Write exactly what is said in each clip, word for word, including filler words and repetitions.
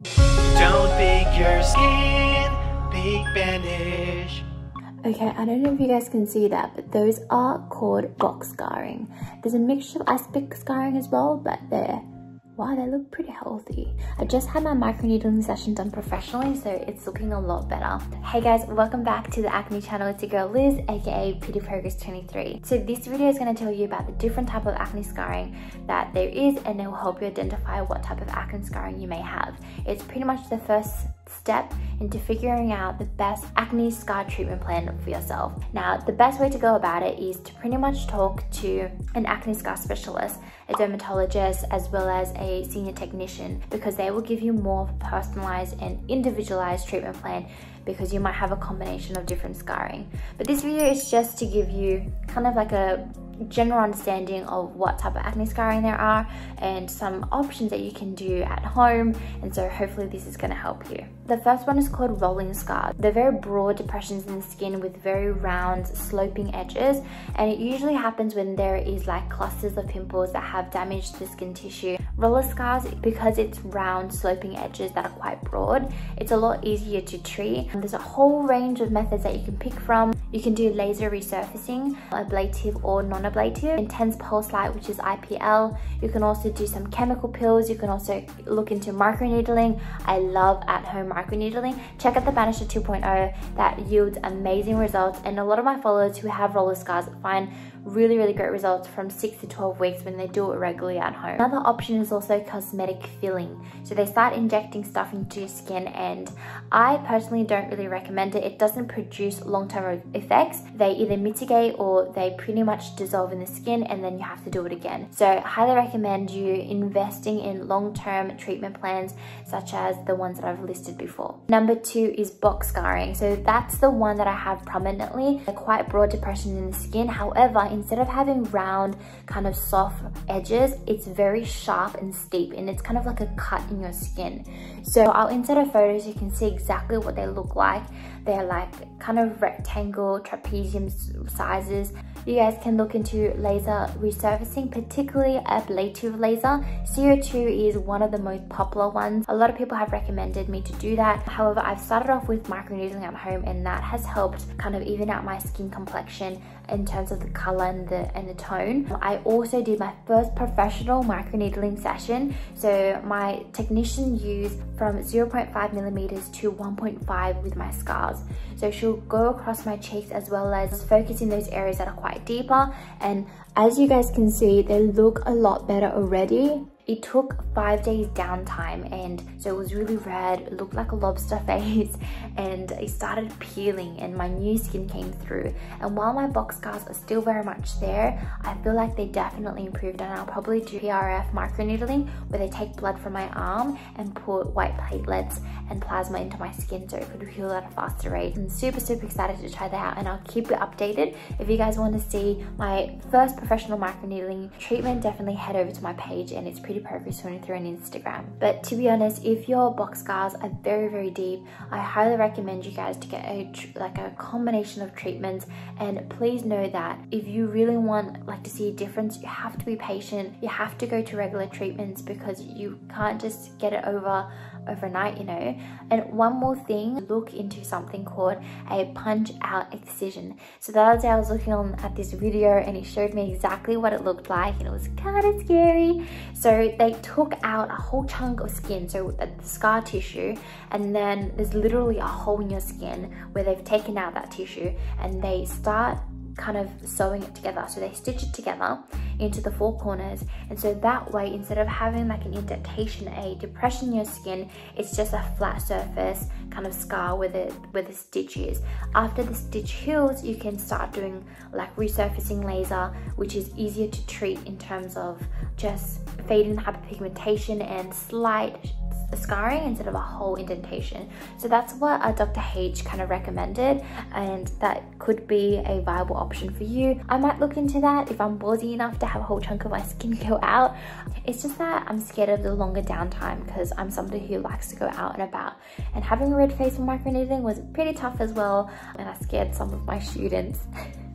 Don't bake your skin, bake BANISH. Okay, I don't know if you guys can see that, but those are called box scarring. There's a mixture of aspect scarring as well, but they're, wow, they look pretty healthy. I just had my microneedling session done professionally, so it's looking a lot better. Hey guys, welcome back to the Acne channel. It's your girl Liz, aka Pretty Progress twenty-three. So this video is going to tell you about the different type of acne scarring that there is, and it will help you identify what type of acne scarring you may have. It's pretty much the first step into figuring out the best acne scar treatment plan for yourself. Now, the best way to go about it is to pretty much talk to an acne scar specialist, a dermatologist, as well as a senior technician, because they will give you more of a personalized and individualized treatment plan, because you might have a combination of different scarring. But this video is just to give you kind of like a general understanding of what type of acne scarring there are and some options that you can do at home, and so hopefully this is going to help you. The first one is called rolling scars. They're very broad depressions in the skin with very round sloping edges, and it usually happens when there is like clusters of pimples that have damaged the skin tissue. Roller scars, because it's round sloping edges that are quite broad, it's a lot easier to treat. And there's a whole range of methods that you can pick from. You can do laser resurfacing, ablative or non-ablative, intense pulse light, which is I P L. You can also do some chemical peels. You can also look into microneedling. I love at-home microneedling. Check out the BANISH two point oh, that yields amazing results, and a lot of my followers who have roller scars find really really great results from six to twelve weeks when they do it regularly at home. Another option is also cosmetic filling. So they start injecting stuff into your skin, and I personally don't really recommend it. It doesn't produce long-term effects. They either mitigate or they pretty much dissolve in the skin, and then you have to do it again. So I highly recommend you investing in long-term treatment plans such as the ones that I've listed before. Number two is box scarring. So that's the one that I have prominently. They're quite broad depressions in the skin. However, instead of having round kind of soft edges, it's very sharp and steep, and it's kind of like a cut in your skin. So I'll insert a photo so you can see exactly what they look like. They're like kind of rectangle trapezium sizes. You guys can look into laser resurfacing, particularly ablative laser. C O two is one of the most popular ones. A lot of people have recommended me to do that. However, I've started off with microneedling at home, and that has helped kind of even out my skin complexion in terms of the color and the and the tone. I also did my first professional microneedling session. So my technician used from zero point five millimeters to one point five with my scars. So she'll go across my cheeks as well as focus in those areas that are quite deeper, and as you guys can see, they look a lot better already. It took five days downtime, and so it was really red. It looked like a lobster face, and it started peeling, and my new skin came through. And while my box scars are still very much there, I feel like they definitely improved, and I'll probably do P R F microneedling where they take blood from my arm and put white platelets and plasma into my skin so it could heal at a faster rate. I'm super super excited to try that out, and I'll keep you updated. If you guys want to see my first professional microneedling treatment, definitely head over to my page, and it's pretty Progress twenty-three on Instagram. But to be honest, if your box scars are very very deep, I highly recommend you guys to get a like a combination of treatments. And please know that if you really want like to see a difference, you have to be patient. You have to go to regular treatments, because you can't just get it over overnight, you know. And one more thing, look into something called a punch out excision. So the other day I was looking on at this video, and it showed me exactly what it looked like, and it was kind of scary. So they took out a whole chunk of skin, so the scar tissue, and then there's literally a hole in your skin where they've taken out that tissue, and they start kind of sewing it together. So they stitch it together into the four corners, and so that way, instead of having like an indentation, a depression in your skin, it's just a flat surface kind of scar where the where the stitch is. After the stitch heals, you can start doing like resurfacing laser, which is easier to treat in terms of just fading hyperpigmentation and slight scarring instead of a whole indentation. So that's what uh, Doctor H kind of recommended, and that could be a viable option for you. I might look into that if I'm ballsy enough to have a whole chunk of my skin go out. It's just that I'm scared of the longer downtime, because I'm somebody who likes to go out and about, and having a red face for microneedling was pretty tough as well, and I scared some of my students.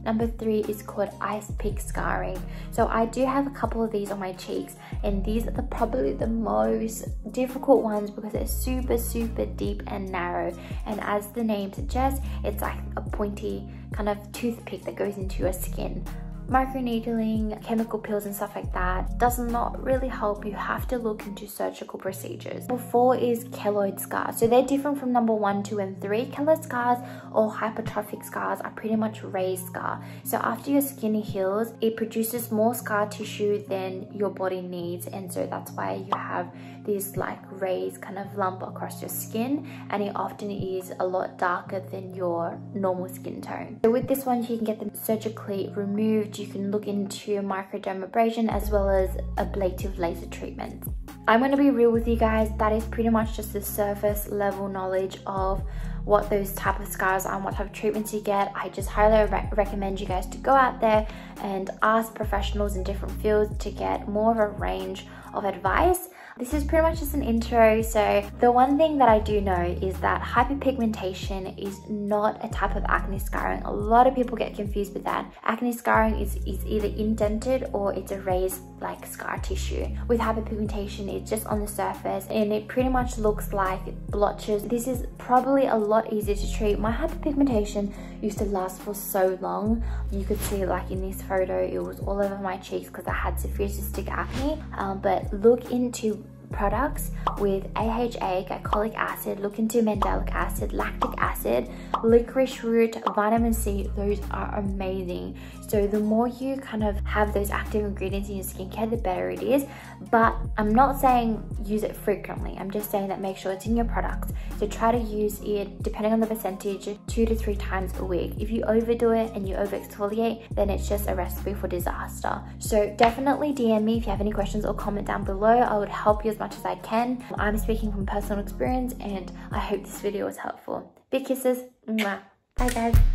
Number three is called ice pick scarring. So I do have a couple of these on my cheeks, and these are the, probably the most difficult ones because they're super, super deep and narrow. And as the name suggests, it's like a pointy kind of toothpick that goes into your skin. Microneedling, chemical peels and stuff like that does not really help. You have to look into surgical procedures. Number four is keloid scars. So they're different from number one, two, and three. Keloid scars or hypertrophic scars are pretty much raised scar. So after your skin heals, it produces more scar tissue than your body needs, and so that's why you have this like raised kind of lump across your skin, and it often is a lot darker than your normal skin tone. So with this one, you can get them surgically removed. You can look into microdermabrasion as well as ablative laser treatments. I'm going to be real with you guys, that is pretty much just the surface level knowledge of what those type of scars are and what type of treatments you get. I just highly re recommend you guys to go out there and ask professionals in different fields to get more of a range of advice. This is pretty much just an intro. So the one thing that I do know is that hyperpigmentation is not a type of acne scarring. A lot of people get confused with that. Acne scarring is, is either indented or it's a raised like scar tissue. With hyperpigmentation, it's just on the surface and it pretty much looks like blotches. This is probably a lot easier to treat. My hyperpigmentation used to last for so long. You could see like in this photo, it was all over my cheeks because I had severe cystic acne. Um, but look into products with A H A, glycolic acid, look into mandelic acid, lactic acid, licorice root, vitamin C. Those are amazing. So the more you kind of have those active ingredients in your skincare, the better it is. But I'm not saying use it frequently. I'm just saying that make sure it's in your products. So try to use it, depending on the percentage, two to three times a week. If you overdo it and you over exfoliate, then it's just a recipe for disaster. So definitely D M me if you have any questions or comment down below. I would help you as much as I can. I'm speaking from personal experience and I hope this video was helpful. Big kisses. Mwah. Bye guys.